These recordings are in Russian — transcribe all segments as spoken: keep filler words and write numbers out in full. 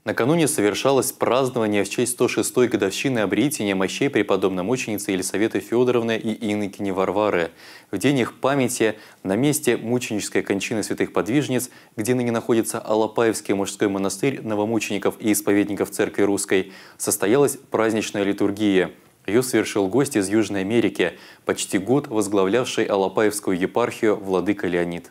Накануне совершалось празднование в честь сто шестой годовщины обретения мощей преподобно-мученицы Елисаветы Федоровны и инокини Варвары. В день их памяти на месте мученической кончины святых подвижниц, где ныне находится Алапаевский мужской монастырь новомучеников и исповедников Церкви Русской, состоялась праздничная литургия. Ее совершил гость из Южной Америки, почти год возглавлявший Алапаевскую епархию владыка Леонид.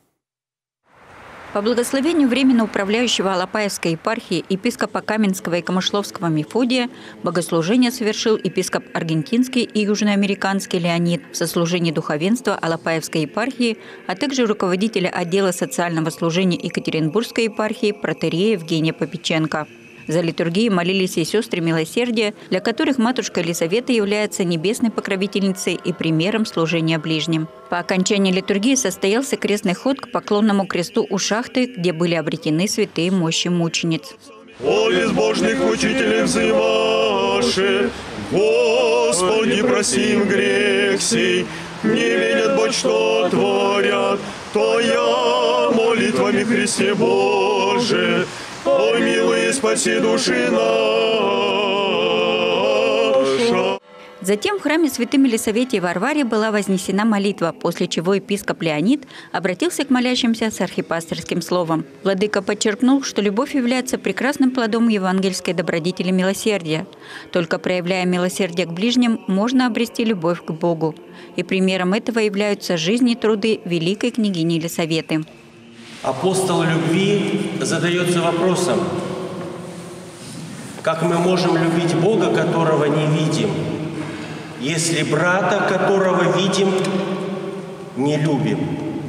По благословению временно управляющего Алапаевской епархии епископа Каменского и Камышловского Мефодия богослужение совершил епископ аргентинский и южноамериканский Леонид в сослужении духовенства Алапаевской епархии, а также руководителя отдела социального служения Екатеринбургской епархии протоиерея Евгения Попеченко. За литургией молились и сестры милосердия, для которых матушка Елизавета является небесной покровительницей и примером служения ближним. По окончании литургии состоялся крестный ход к поклонному кресту у шахты, где были обретены святые мощи мучениц. О безбожных учителей взываши, Господи, просим грех сей, не видят Бог, что творят, Твоя молитвами, Христе Боже, помилуй, спаси души наши. Затем в храме святым Елисавете и Варваре была вознесена молитва, после чего епископ Леонид обратился к молящимся с архипасторским словом. Владыка подчеркнул, что любовь является прекрасным плодом евангельской добродетели милосердия. Только проявляя милосердие к ближним, можно обрести любовь к Богу. И примером этого являются жизни и труды великой княгини Елисаветы. Апостол любви задается вопросом, как мы можем любить Бога, которого не видим, если брата, которого видим, не любим?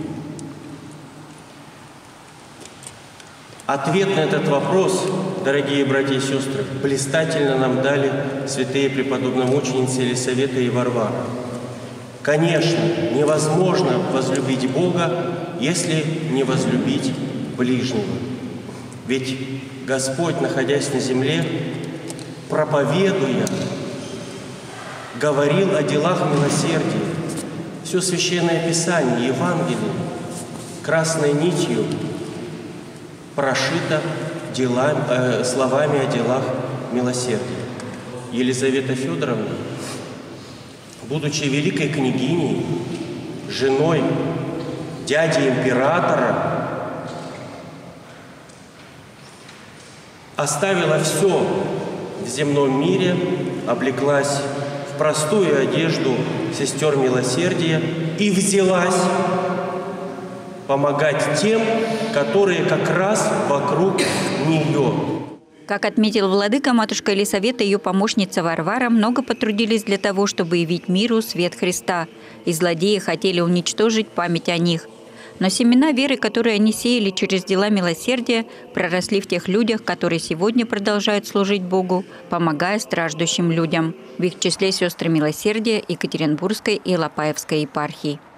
Ответ на этот вопрос, дорогие братья и сестры, блистательно нам дали святые преподобно-мученицы Елисавета и Варвара. Конечно, невозможно возлюбить Бога, если не возлюбить ближнего. Ведь Господь, находясь на земле, проповедуя, говорил о делах милосердия. Все Священное Писание, Евангелие, красной нитью прошито делами, э, словами о делах милосердия. Елизавета Федоровна, будучи великой княгиней, женой дяди императора, оставила все в земном мире, облеклась в простую одежду сестер милосердия и взялась помогать тем, которые как раз вокруг нее. Как отметил владыка, матушка Елисавета и ее помощница Варвара много потрудились для того, чтобы явить миру свет Христа, и злодеи хотели уничтожить память о них. Но семена веры, которые они сеяли через дела милосердия, проросли в тех людях, которые сегодня продолжают служить Богу, помогая страждущим людям. В их числе сестры милосердия Екатеринбургской и Алапаевской епархии.